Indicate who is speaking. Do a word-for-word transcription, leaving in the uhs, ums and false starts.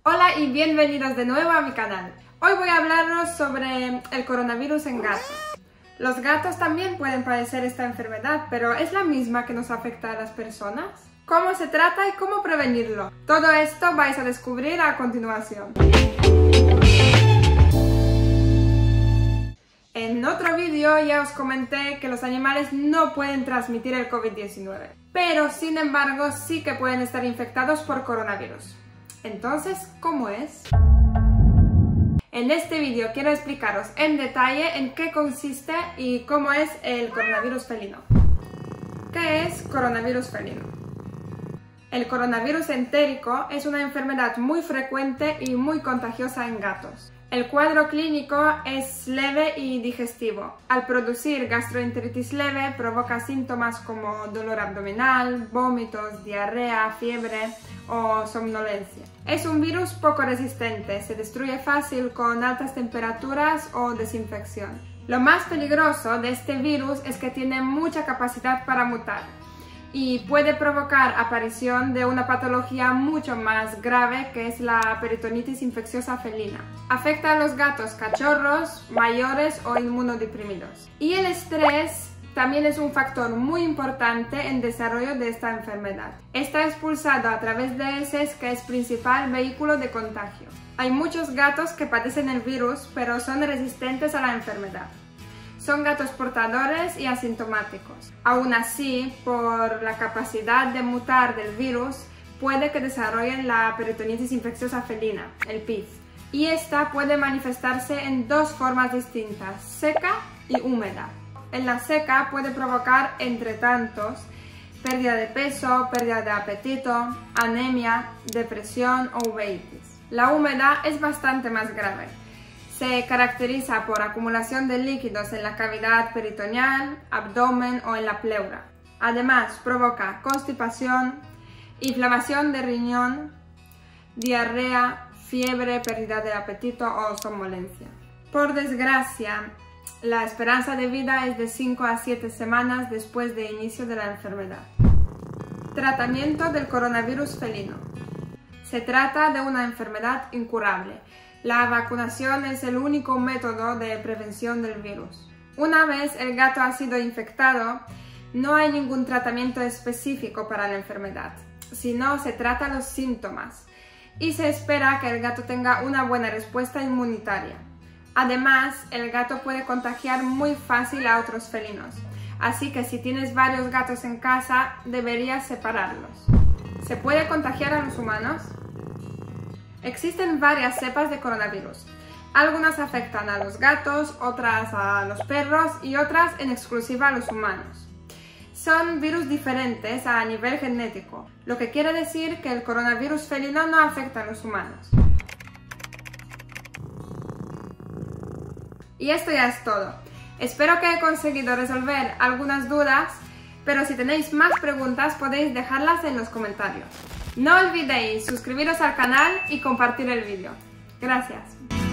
Speaker 1: Hola y bienvenidos de nuevo a mi canal. Hoy voy a hablaros sobre el coronavirus en gatos. Los gatos también pueden padecer esta enfermedad, pero ¿es la misma que nos afecta a las personas? ¿Cómo se trata y cómo prevenirlo? Todo esto vais a descubrir a continuación. En otro vídeo ya os comenté que los animales no pueden transmitir el COVID diecinueve, pero sin embargo sí que pueden estar infectados por coronavirus. Entonces, ¿cómo es? En este vídeo quiero explicaros en detalle en qué consiste y cómo es el coronavirus felino. ¿Qué es coronavirus felino? El coronavirus entérico es una enfermedad muy frecuente y muy contagiosa en gatos. El cuadro clínico es leve y digestivo. Al producir gastroenteritis leve provoca síntomas como dolor abdominal, vómitos, diarrea, fiebre o somnolencia. Es un virus poco resistente, se destruye fácil con altas temperaturas o desinfección. Lo más peligroso de este virus es que tiene mucha capacidad para mutar y puede provocar aparición de una patología mucho más grave, que es la peritonitis infecciosa felina. Afecta a los gatos cachorros, mayores o inmunodeprimidos. Y el estrés también es un factor muy importante en el desarrollo de esta enfermedad. Está expulsado a través de heces, que es principal vehículo de contagio. Hay muchos gatos que padecen el virus, pero son resistentes a la enfermedad. Son gatos portadores y asintomáticos. Aún así, por la capacidad de mutar del virus, puede que desarrollen la peritonitis infecciosa felina, el P I F. Y esta puede manifestarse en dos formas distintas, seca y húmeda. En la seca puede provocar, entre tantos, pérdida de peso, pérdida de apetito, anemia, depresión o uveitis. La húmeda es bastante más grave. Se caracteriza por acumulación de líquidos en la cavidad peritoneal, abdomen o en la pleura. Además, provoca constipación, inflamación de riñón, diarrea, fiebre, pérdida de apetito o somnolencia. Por desgracia, la esperanza de vida es de cinco a siete semanas después del inicio de la enfermedad. Tratamiento del coronavirus felino. Se trata de una enfermedad incurable. La vacunación es el único método de prevención del virus. Una vez el gato ha sido infectado, no hay ningún tratamiento específico para la enfermedad, sino se trata los síntomas y se espera que el gato tenga una buena respuesta inmunitaria. Además, el gato puede contagiar muy fácil a otros felinos, así que si tienes varios gatos en casa, deberías separarlos. ¿Se puede contagiar a los humanos? Existen varias cepas de coronavirus. Algunas afectan a los gatos, otras a los perros y otras en exclusiva a los humanos. Son virus diferentes a nivel genético, lo que quiere decir que el coronavirus felino no afecta a los humanos. Y esto ya es todo. Espero que he conseguido resolver algunas dudas, pero si tenéis más preguntas podéis dejarlas en los comentarios. No olvidéis suscribiros al canal y compartir el vídeo. Gracias.